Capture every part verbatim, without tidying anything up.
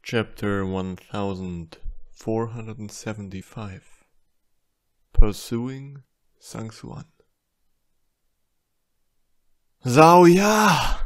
Chapter one thousand four hundred seventy-five Pursuing Zhang-Xuan. Xiaoya!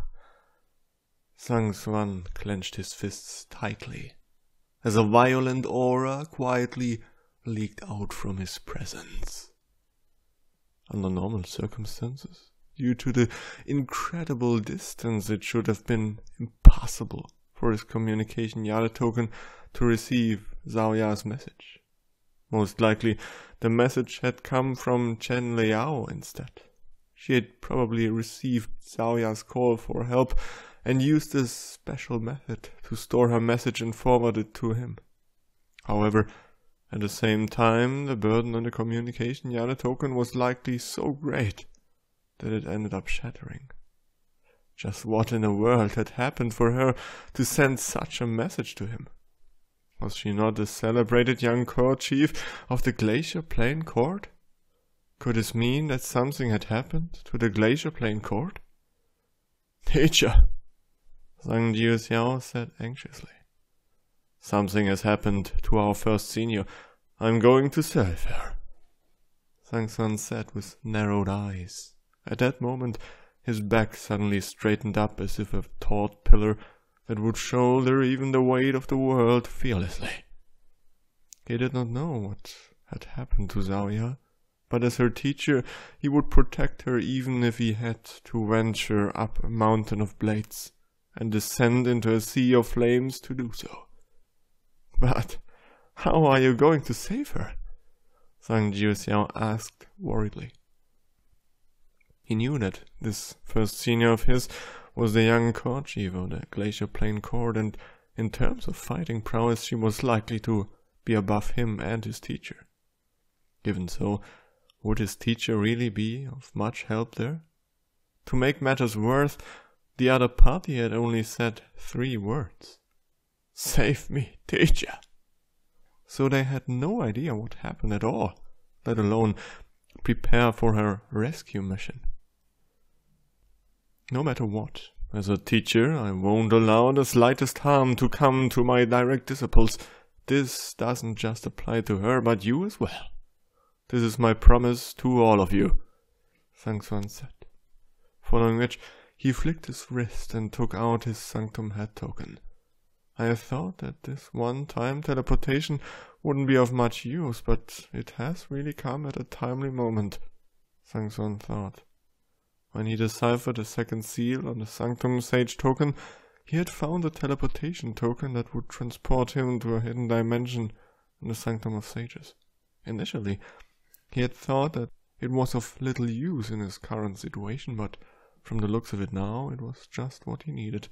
Zhang-Xuan clenched his fists tightly, as a violent aura quietly leaked out from his presence. Under normal circumstances, due to the incredible distance, it should have been impossible for his communication Yada token to receive Xiaoya's message. Most likely, the message had come from Chen Liao instead. She had probably received Xiaoya's call for help and used this special method to store her message and forward it to him. However, at the same time, the burden on the communication Yada token was likely so great that it ended up shattering. Just what in the world had happened for her to send such a message to him? Was she not the celebrated young court chief of the Glacier Plain Court? Could this mean that something had happened to the Glacier Plain Court? Teacher, Zhang Jiuxiao said anxiously. Something has happened to our first senior. I'm going to save her. Zhang-Xuan said with narrowed eyes. At that moment, his back suddenly straightened up as if a taut pillar that would shoulder even the weight of the world fearlessly. He did not know what had happened to Xiaoya, but as her teacher, he would protect her even if he had to venture up a mountain of blades and descend into a sea of flames to do so. But how are you going to save her? Zhang Jiuxiao asked worriedly. He knew that this first senior of his was the young court chief of the Glacier Plain Court, and in terms of fighting prowess she was likely to be above him and his teacher. Given so, would his teacher really be of much help there? To make matters worse, the other party had only said three words. Save me, teacher! So they had no idea what happened at all, let alone prepare for her rescue mission. No matter what, as a teacher, I won't allow the slightest harm to come to my direct disciples. This doesn't just apply to her, but you as well. This is my promise to all of you, Zhang-Xuan said, following which he flicked his wrist and took out his Sanctum Head token. I had thought that this one-time teleportation wouldn't be of much use, but it has really come at a timely moment, Zhang-Xuan thought. When he deciphered the second seal on the Sanctum Sage token, he had found a teleportation token that would transport him to a hidden dimension in the Sanctum of Sages. Initially, he had thought that it was of little use in his current situation, but from the looks of it now, it was just what he needed.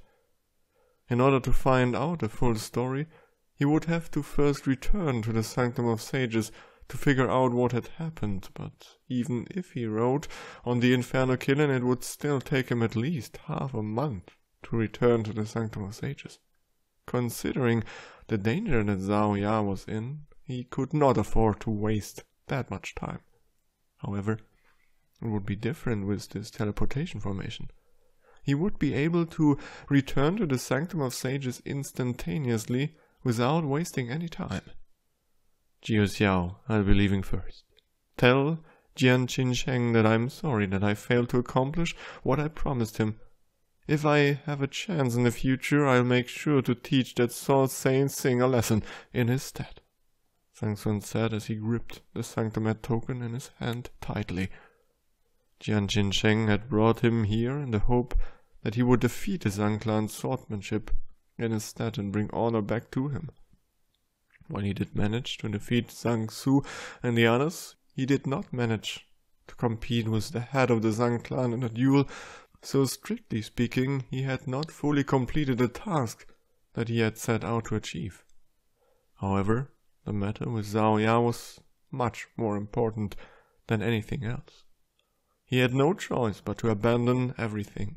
In order to find out the full story, he would have to first return to the Sanctum of Sages to figure out what had happened, but even if he rode on the Inferno Kiln, it would still take him at least half a month to return to the Sanctum of Sages. Considering the danger that Xiaoya was in, he could not afford to waste that much time. However, it would be different with this teleportation formation. He would be able to return to the Sanctum of Sages instantaneously without wasting any time. Jiuxiao, I'll be leaving first. Tell Jian Qinsheng that I'm sorry that I failed to accomplish what I promised him. If I have a chance in the future, I'll make sure to teach that Saw Saint Sing a lesson in his stead, Zhang-Xuan said as he gripped the Sanctum Head token in his hand tightly. Jian Qinsheng had brought him here in the hope that he would defeat the Zhang clan's swordsmanship in his stead and bring honor back to him. While he did manage to defeat Zhang Su and the others, he did not manage to compete with the head of the Zhang clan in a duel, so strictly speaking, he had not fully completed the task that he had set out to achieve. However, the matter with Xiaoya was much more important than anything else. He had no choice but to abandon everything.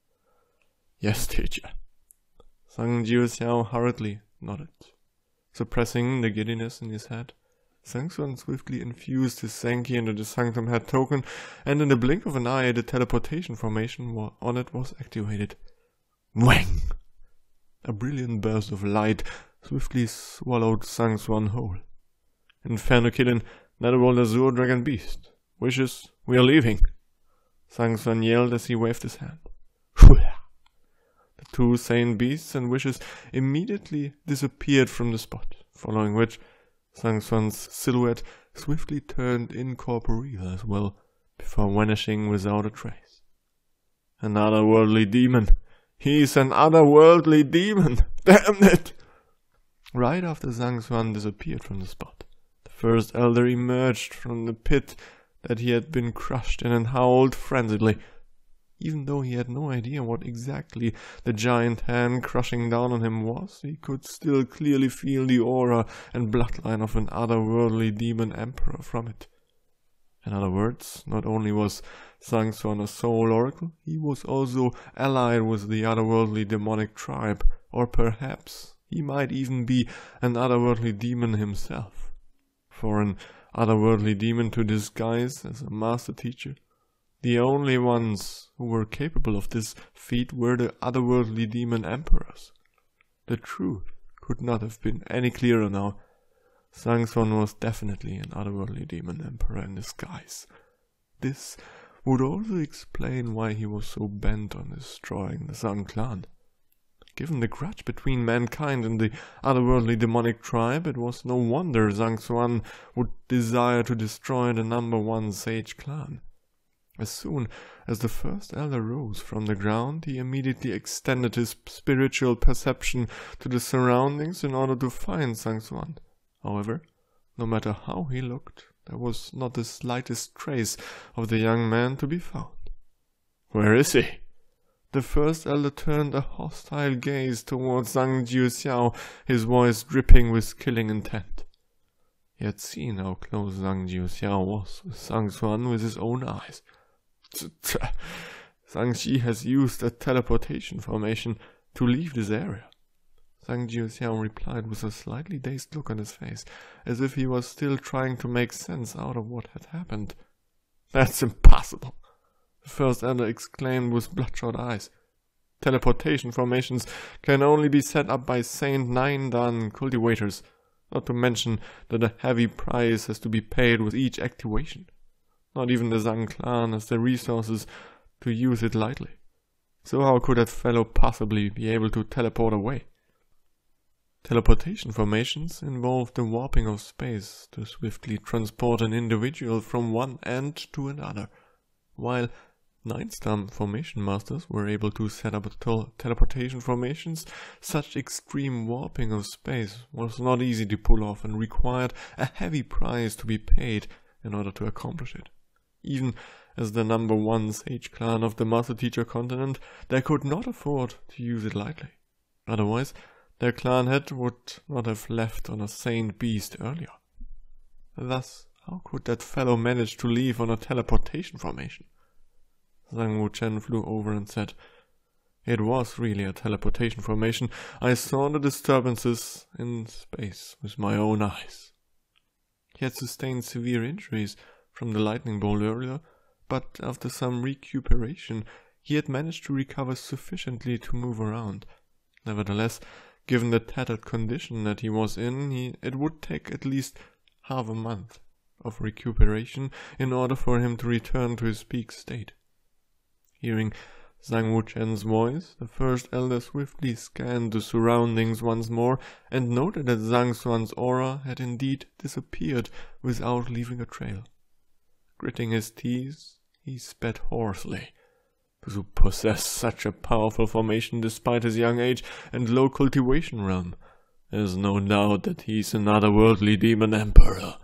Yes, teacher. Zhang Jiuxiao hurriedly nodded. Suppressing the giddiness in his head, Zhang-Xuan swiftly infused his Senki into the Sanctum Head token, and in the blink of an eye the teleportation formation on it was activated. Wang! A brilliant burst of light swiftly swallowed Zhang Xuan whole. Inferno killing Netherworld Azure Dragon Beast. Wishes, we are leaving. Zhang Xuan yelled as he waved his hand. The two Saint Beasts and Wishes immediately disappeared from the spot, following which Zhang Xuan's silhouette swiftly turned incorporeal as well, before vanishing without a trace. An otherworldly demon! He's an otherworldly demon! Damn it! Right after Zhang Xuan disappeared from the spot, the first elder emerged from the pit that he had been crushed in and howled frenziedly. Even though he had no idea what exactly the giant hand crushing down on him was, he could still clearly feel the aura and bloodline of an otherworldly demon emperor from it. In other words, not only was Zhang Xuan a soul oracle, he was also allied with the otherworldly demonic tribe, or perhaps he might even be an otherworldly demon himself. For an otherworldly demon to disguise as a master teacher, the only ones who were capable of this feat were the otherworldly demon emperors. The truth could not have been any clearer now. Zhang Xuan was definitely an otherworldly demon emperor in disguise. This would also explain why he was so bent on destroying the Zhang clan. Given the grudge between mankind and the otherworldly demonic tribe, it was no wonder Zhang Xuan would desire to destroy the number one sage clan. As soon as the first elder rose from the ground, he immediately extended his spiritual perception to the surroundings in order to find Zhang Xuan. However, no matter how he looked, there was not the slightest trace of the young man to be found. Where is he? The first elder turned a hostile gaze towards Zhang Jiuxiao, his voice dripping with killing intent. He had seen how close Zhang Jiuxiao was with Zhang Xuan with his own eyes. Zhang Xi has used a teleportation formation to leave this area. Zhang Jiuxiao replied with a slightly dazed look on his face, as if he was still trying to make sense out of what had happened. That's impossible, the first elder exclaimed with bloodshot eyes. Teleportation formations can only be set up by Saint Nine-Dan cultivators, not to mention that a heavy price has to be paid with each activation. Not even the Zhang clan has the resources to use it lightly. So how could that fellow possibly be able to teleport away? Teleportation formations involve the warping of space to swiftly transport an individual from one end to another, while Nine-Star formation masters were able to set up teleportation formations. Such extreme warping of space was not easy to pull off and required a heavy price to be paid in order to accomplish it. Even as the number one sage clan of the Master Teacher continent, they could not afford to use it lightly. Otherwise, their clan head would not have left on a Saint Beast earlier. Thus, how could that fellow manage to leave on a teleportation formation? Zhang Wuchen flew over and said, "It was really a teleportation formation. I saw the disturbances in space with my own eyes." He had sustained severe injuries from the lightning bolt earlier, but after some recuperation, he had managed to recover sufficiently to move around. Nevertheless, given the tattered condition that he was in, he, it would take at least half a month of recuperation in order for him to return to his peak state. Hearing Zhang Wuchen's voice, the first elder swiftly scanned the surroundings once more and noted that Zhang Xuan's aura had indeed disappeared without leaving a trail. Gritting his teeth, he spat hoarsely. To possess such a powerful formation despite his young age and low cultivation realm, there's no doubt that he's an otherworldly demon emperor.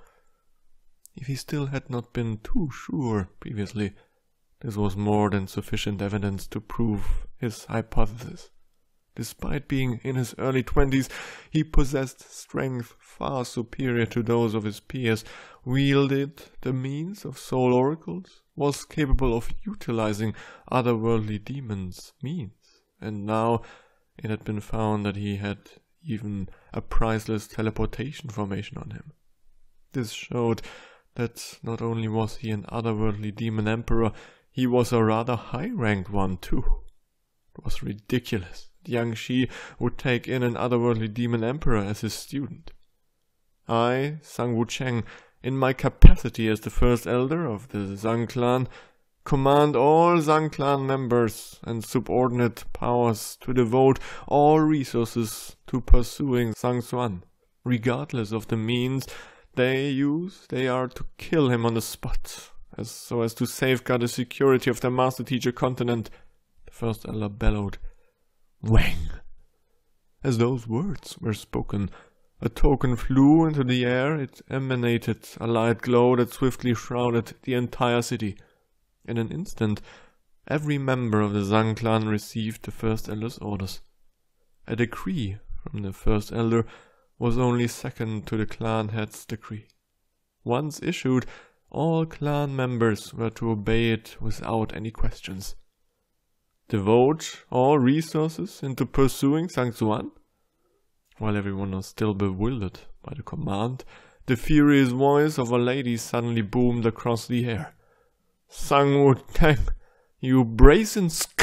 If he still had not been too sure previously, this was more than sufficient evidence to prove his hypothesis. Despite being in his early twenties, he possessed strength far superior to those of his peers, wielded the means of soul oracles, was capable of utilizing otherworldly demons' means, and now it had been found that he had even a priceless teleportation formation on him. This showed that not only was he an otherworldly demon emperor, he was a rather high-ranked one too. It was ridiculous that Yang Shi would take in an otherworldly demon emperor as his student. I, Sang Wucheng, in my capacity as the first elder of the Zhang clan, command all Zhang clan members and subordinate powers to devote all resources to pursuing Zhang Xuan. Regardless of the means they use, they are to kill him on the spot, as so as to safeguard the security of the Master Teacher continent. The first elder bellowed, "Wang!" As those words were spoken, a token flew into the air. It emanated a light glow that swiftly shrouded the entire city. In an instant, every member of the Zhang clan received the First Elder's orders. A decree from the First Elder was only second to the clan head's decree. Once issued, all clan members were to obey it without any questions. Devote all resources into pursuing Zhang Xuan? While everyone was still bewildered by the command, the furious voice of a lady suddenly boomed across the air. "Sang Wucheng, you brazen scum!